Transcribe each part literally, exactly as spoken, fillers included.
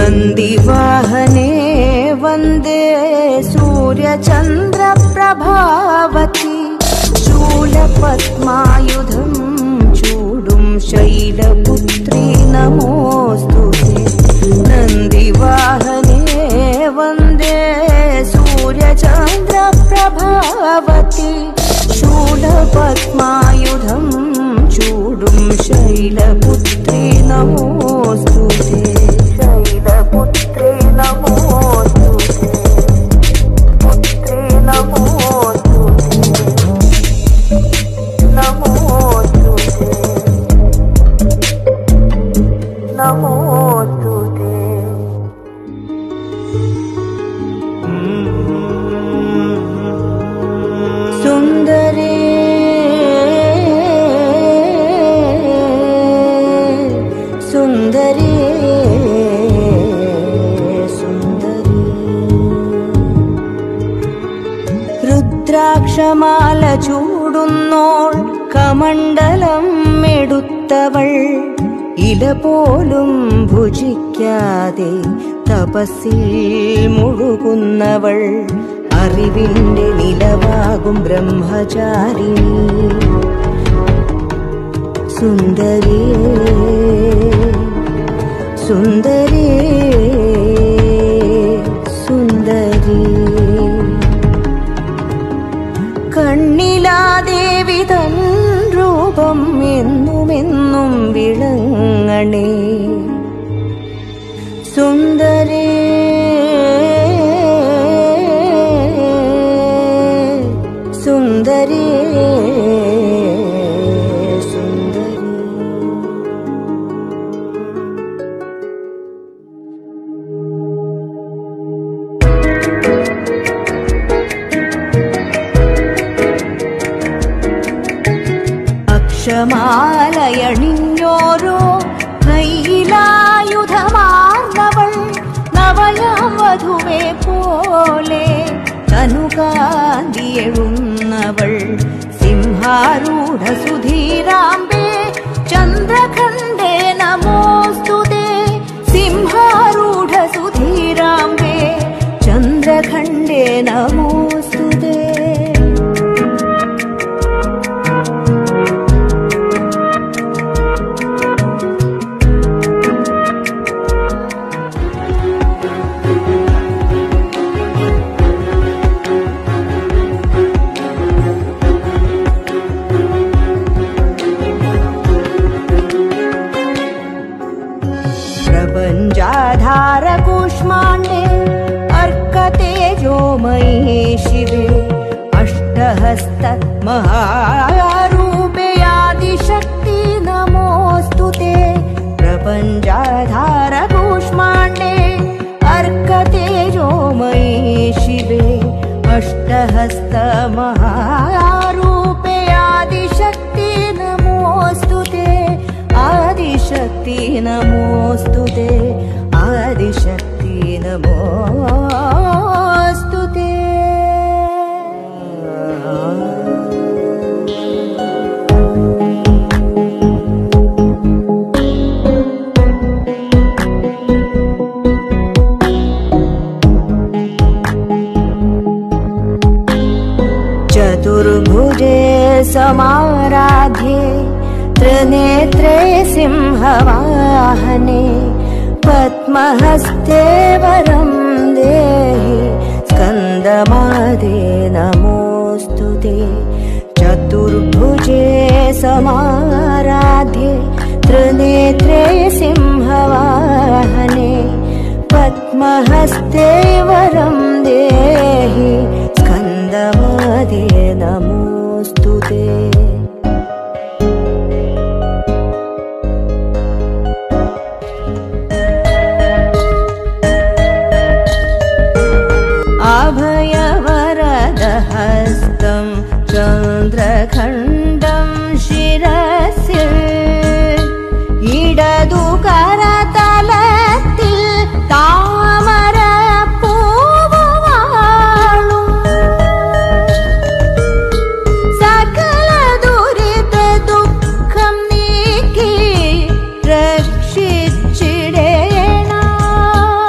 नन्दिवाहने वन्दे सूर्यचन्द्रप्रभावती शूलपद्मायुधं चूडुं शैलपुत्री नमोऽस्तुते। नन्दिवाहने वन्दे सूर्यचन्द्रप्रभावती शूलपद्मायुधं चूडुं शैलपुत्री नमोऽस्तुते। शैलपुत्री नमोऽस्तुते। पुत्री नमोऽस्तुते। नमोऽस्तुते। नमोऽस्तुते। सुन्दरे सुन्दरी सुन्दरी രുദ്രാക്ഷമാല ചൂടുന്നോൾ കമണ്ഡലം എടുത്തവൾ ഇല പോലും ഭുജിക്കാതെ തപസ്സിൽ മുഴുകുന്നവൾ അറിവിന്റെ നിലവാകും ബ്രഹ്മചാരിണി സുന്ദരി സുന്ദരി സുന്ദരി കണ്ണിലാദേവി തൻ രൂപം എന്നുമെന്നും വിളങ്ങണേ സുന്ദരി സുന്ദരി അക്ഷമാലയണിഞ്ഞോരോ കൈയിലായുധമാർന്നവൾ നവയാം വധുവെ പോലെ തനുകാന്തിയെഴുന്നവൾ സിംഹാരൂഢ സുധീരാംബേ ചന്ദ്രഖണ്ഡേ നമോസ്തുതേ സിംഹാരൂഢ സുധീരാംബേ ചന്ദ്രഖണ്ഡേ നമോസ്തുതേ प्रपञ्चाधारकूष्माण्डे अर्कतेजोमयी शिवे अष्टहस्त महारूपे आदिशक्ति नमोऽस्तुते प्रपञ्चाधारकूष्माण्डे अर्कतेजोमयी शिवे अष्टहस्त महारूपे आदिशक्ति नमोऽस्तुते आदिशक्ति नमोऽस्तुते आदिशक्ति नमोऽस्तुते चतुर्भुजे समाराध्ये त्रिनेत्रे सिंहवाहने पद्महस्ते वरं देहि स्कन्दमादे नमोऽस्तुते चतुर्भुजे समाराध्ये त्रिनेत्रे सिंहवाहने पद्महस्ते वरं देहि स्कन्दमादे नमोऽस्तुते अभयवरदहस्तं चन्द्रखण्डं शिरसि इडदु करतलत्तिल तामर पूवुवाळुं सकल दुरित दुःखं नीकि रक्षिच्चिडेण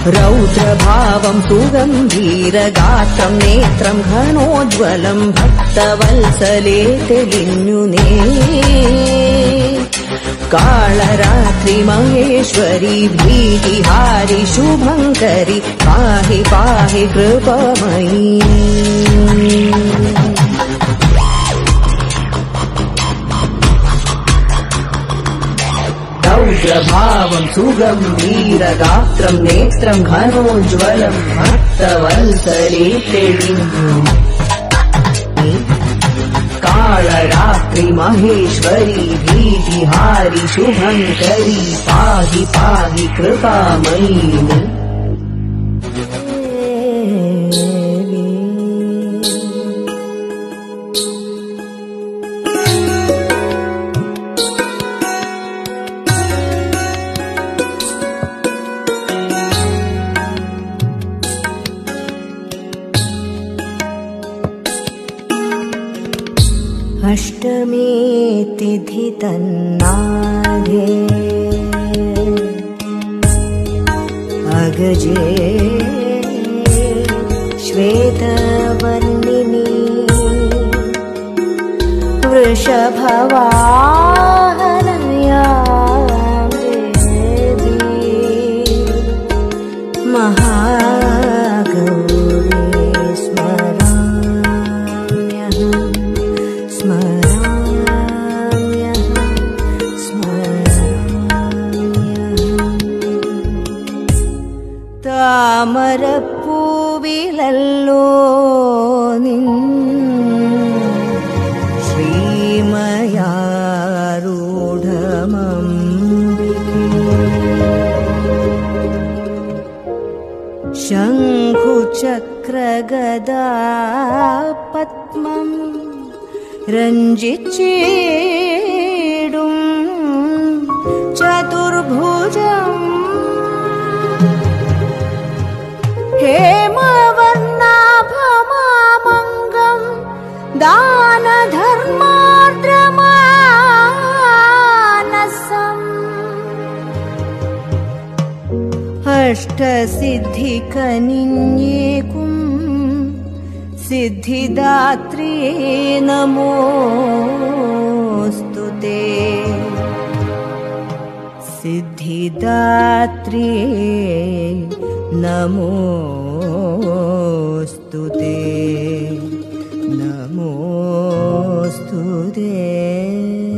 रौद्रभावं सुगम्भीरगात्रं नेत्रं घनोज्ज्वलं भक्तवत्सले तेलिन्युने कालरात्रि महेश्वरी भीतिहारि शुभङ्करि पाहि पाहि कृपामयी रौद्रभावं सुगम्भीरगात्रं नेत्रं घनोज्ज्वलं भक्तवत्सले तेलिन्युने कालरात्रि महेश्वरी भीतिहारि शुभङ्करी पाहि पाहि कृपामयी अष्टमी तिथि तन्नागे अगजे श्वेतवर्णिनी वृषभवाहनया देवी महागौरी स्मराम्यहम् താമരപ്പൂവിലല്ലോ നിൻ ശ്രീമയാരൂഢമംബികേ ശംഖുചക്രഗദാ പത്മം രഞ്ജിച്ചിടും ചതുർഭുജം हेमवर्णाभमामङ्गं दानधर्मार्द्रमानसम् अष्टसिद्धिकनिन्येकुं सिद्धिदात्री नमोऽस्तु ते सिद्धिदात्री नमोऽस्तु ते नमोऽस्तु ते।